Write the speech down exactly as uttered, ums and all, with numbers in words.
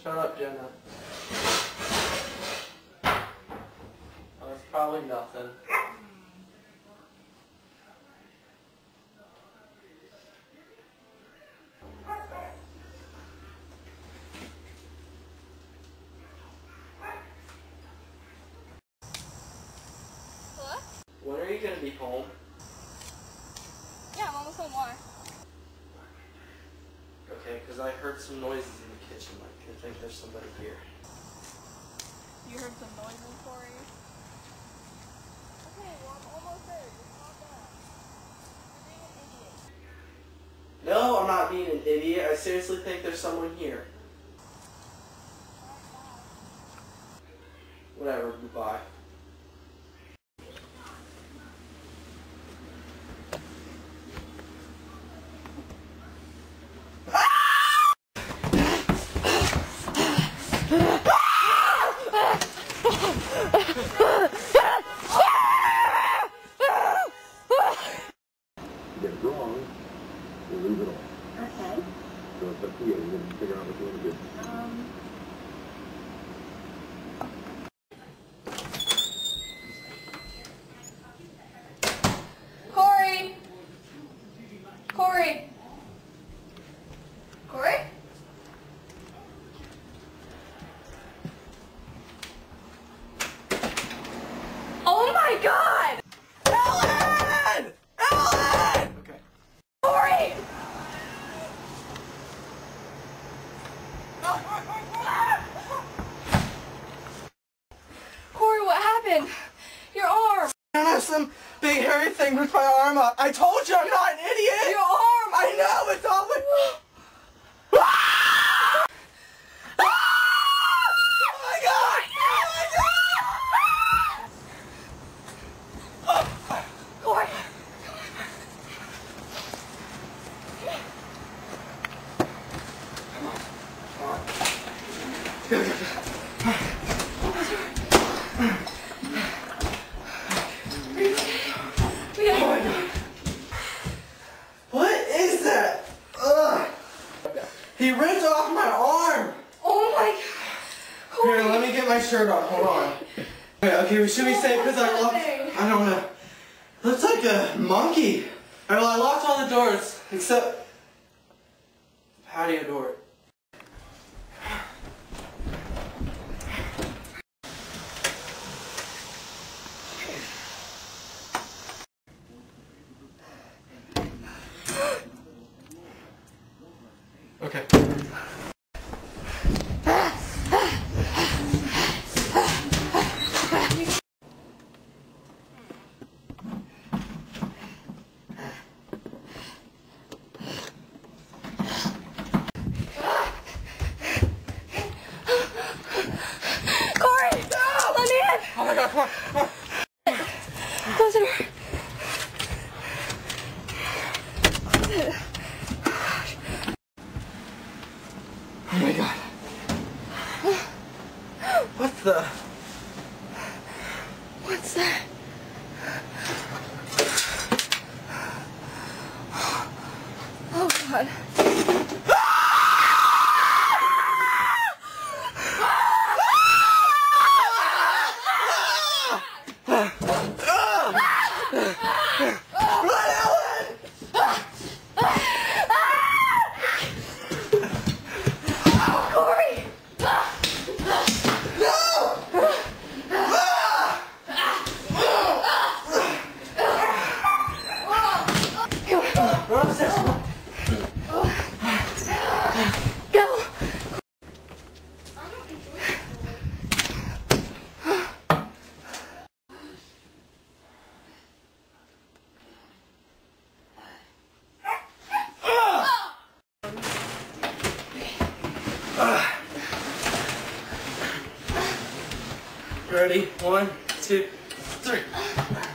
Shut up, Jenna. Oh, it's probably nothing. Hello? When are you going to be home? Yeah, I'm almost home. Why? Okay, because I heard some noises in the kitchen. Like, I think there's somebody here. You heard some noises, Corey? Okay, well, I'm almost there. Just calm down. You're being an idiot. No, I'm not being an idiot. I seriously think there's someone here. Whatever, goodbye. Get it wrong, you lose it all. Okay. So it's up to you. You can figure out what you want to do. Um... Corey! Corey! Corey? Oh my God! Ellen! Ellen! Okay. Corey! Corey, what happened? Your arm! I don't have some big hairy thing with my arm up. I told you I'm not an idiot! Your arm! I know, it's all with... Corey! What is that? Ugh. He ripped off my arm! Oh my God! Here, let me get my shirt on. Hold on. Okay, okay, should we say because I locked... I don't know. Looks like a monkey. Alright, well, I locked all the doors except... the patio door. Okay. Corey! No! Let me in! Oh my God, come on, come on. Close the door. Close it. Oh my God. What the? What's that? Oh God. Corey! Run upstairs. Go! Ready? One, two, three.